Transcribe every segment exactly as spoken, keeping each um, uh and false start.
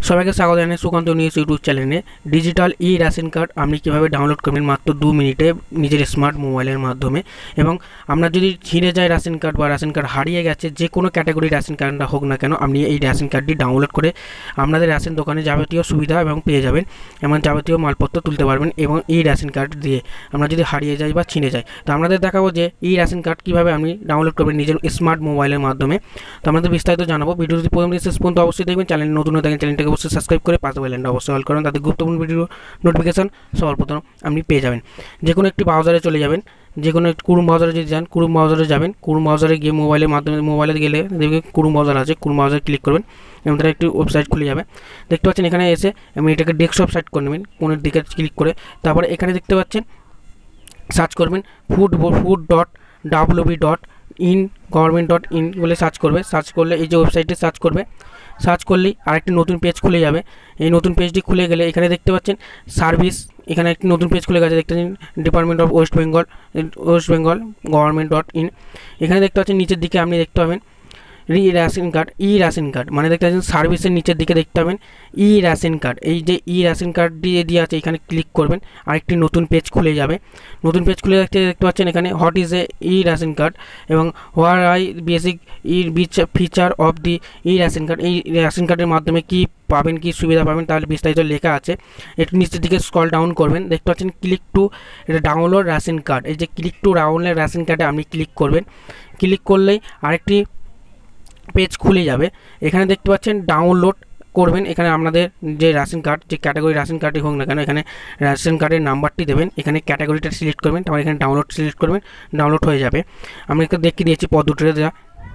সবাইকে স্বাগত জানাই সুকান্ত নিউজ ইউটিউব চ্যানেলে। ডিজিটাল ই রেশন কার্ড আপনি কীভাবে ডাউনলোড করবেন মাত্র দু মিনিটে নিজের স্মার্ট মোবাইলের মাধ্যমে। এবং আপনার যদি ছিঁড়ে যায় রেশন কার্ড বা রেশন কার্ড হারিয়ে গেছে, যে কোনো ক্যাটাগরির রেশন কার্ডটা হোক না কেন, আপনি এই রেশন কার্ডটি ডাউনলোড করে আপনাদের রেশন দোকানে যাবতীয় সুবিধা এবং পেয়ে যাবেন, এমন যাবতীয় মালপত্র তুলতে পারবেন। এবং এই রেশন কার্ড দিয়ে আমরা যদি হারিয়ে যায় বা ছিঁড়ে যায়, তো আপনাদের দেখাবো যে এই রেশন কার্ড কীভাবে আপনি ডাউনলোড করবেন নিজের স্মার্ট মোবাইলের মাধ্যমে। তো আপনাদের বিস্তারিত জানাবো। ভিডিওটি প্রথম থেকে শেষ পর্যন্ত অবশ্যই দেখবেন। চ্যানেল নতুন হয়ে থাকেন চ্যানেলটাকে অবশ্যই সাবস্ক্রাইব করে পাশে বেল আইকনটা অবশ্যই অল করুন, তাতে গুরুত্বপূর্ণ ভিডিও নোটিফিকেশন সবার প্রথম আপনি পেয়ে যাবেন। যে কোনো একটি ব্রাউজারে চলে যাবেন, যে কোনো একটি ক্রোম ব্রাউজারে যদি যান, ক্রোম ব্রাউজারে যাবেন। ক্রোম ব্রাউজারে গিয়ে মোবাইলের মাধ্যমে মোবাইলে গেলে দেখবেন ক্রোম ব্রাউজার আছে, ক্রোম ব্রাউজারে ক্লিক করবেন এবং তারা একটি ওয়েবসাইট খুলে যাবে। দেখতে পাচ্ছেন এখানে এসে আমি এটাকে ডেস্কটপ সাইট করে নেবেন, কোনের দিকে ক্লিক করে। তারপরে এখানে দেখতে পাচ্ছেন সার্চ করবেন food food dot WB dot in government dot in বলে সার্চ করবে। সার্চ করলে এই যে ওয়েবসাইটে সার্চ করবে, সার্চ করলেই আরেকটি নতুন পেজ খুলে যাবে। এই নতুন পেজটি খুলে গেলে এখানে দেখতে পাচ্ছেন সার্ভিস, এখানে একটি নতুন পেজ খুলে গেছে। দেখতে পাচ্ছেন department of West Bengal West Bengal government dot in. এখানে দেখতে পাচ্ছেন নিচের দিকে আপনি দেখতে পাবেন e ration card, e ration card মানে দেখতে পাচ্ছেন সার্ভিসের নিচের দিকে দেখতে পাবেন ই রেশন কার্ড। এই যে ই রেশন কার্ড দিয়ে দিয়ে আছে, এখানে ক্লিক করবেন, আরেকটি নতুন পেজ খুলে যাবে। নতুন পেজ খুলে দেখতে দেখতে পাচ্ছেন এখানে what is a e ration card এবং where I basic e feature of the e ration card. এই রেশন কার্ডের মাধ্যমে কি পাবেন, কি সুবিধা পাবেন, তাহলে বিস্তারিত লেখা আছে। একটু নিচের দিকে স্ক্রল ডাউন করবেন, দেখতে পাচ্ছেন click to download ration card. এই যে ক্লিক টু ডাউনলোড রেশন কার্ডে আপনি ক্লিক করবেন। ক্লিক করলেই আরেকটি পেজ খুলে যাবে। এখানে দেখতে পাচ্ছেন ডাউনলোড করবেন। এখানে আপনাদের যে রেশন কার্ড, যে ক্যাটাগরি রেশন কার্ডই হোক না কেন, এখানে রেশন কার্ডের নাম্বারটি দেবেন, এখানে ক্যাটাগরিটা সিলেক্ট করবেন, তারপর এখানে ডাউনলোড সিলেক্ট করবেন, ডাউনলোড হয়ে যাবে। আমি একটা দেখিয়ে দিয়েছি পদ্ধতিটা দেওয়া।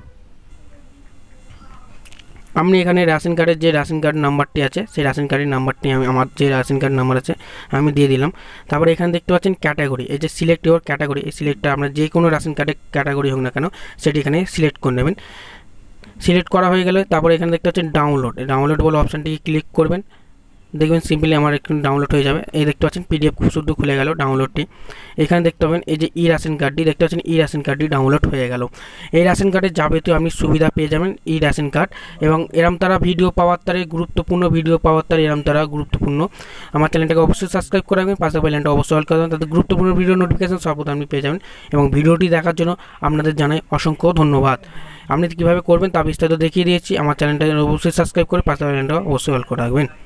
আপনি এখানে রেশন কার্ডের যে রেশন কার্ড নাম্বারটি আছে, সেই রেশন কার্ডের নাম্বারটি আমি আমার যে রেশন কার্ড নাম্বার আছে আমি দিয়ে দিলাম। তারপরে এখানে দেখতে পাচ্ছেন ক্যাটাগরি, এই যে সিলেক্ট ইউর ক্যাটাগরি, এই সিলেক্টটা আপনার যে কোনো রেশন কার্ডের ক্যাটাগরি হোক না কেন সেটি এখানে সিলেক্ট করে নেবেন। সিলেক্ট করা হয়ে গেলে তারপরে এখানে দেখতে পাচ্ছেন ডাউনলোড, ডাউনলোড বলে অপশানটিকে ক্লিক করবেন। দেখবেন সিম্পলি আমার একটু ডাউনলোড হয়ে যাবে। এই দেখতে পাচ্ছেন পিডিএফ খুব শুদ্ধ খুলে গেল ডাউনলোডটি। এখানে দেখতে পাবেন এই যে ই রেশন কার্ডটি, দেখতে পাচ্ছেন ই রেশন কার্ডটি ডাউনলোড হয়ে গেল। এই রেশন কার্ডের যাবতীয় আপনি সুবিধা পেয়ে যাবেন ই রেশন কার্ড। এবং এরম তারা ভিডিও পাওয়ার তারে গুরুত্বপূর্ণ ভিডিও পাওয়ার তারে এরম তারা গুরুত্বপূর্ণ। আমার চ্যানেলটাকে অবশ্যই সাবস্ক্রাইব করে রাখবেন, পাশে বেল আইকনটা অবশ্যই অল করে দেবেন, তাতে গুরুত্বপূর্ণ ভিডিও নোটিফিকেশন সর্বদা আপনি পেয়ে যাবেন। এবং ভিডিওটি দেখার জন্য আপনাদের জানাই অসংখ্য ধন্যবাদ। আপনি কীভাবে করবেন তা বিস্তারিত দেখিয়ে দিয়েছি। আমার চ্যানেলটা অবশ্যই সাবস্ক্রাইব করে পাশে বেল আইকনটা অবশ্যই অল করে রাখবেন।